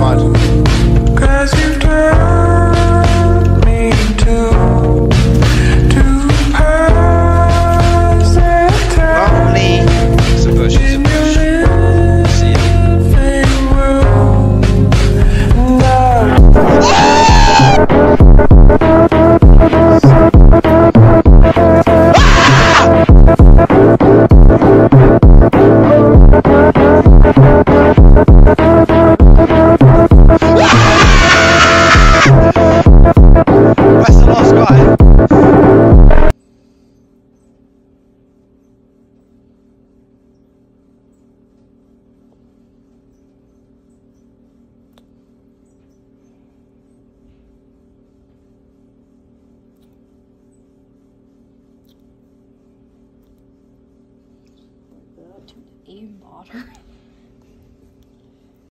mud. Cause you turned me to pass that time. Lovely. It's a bush, it's a bush. See it. That's the last guy. Aim bother.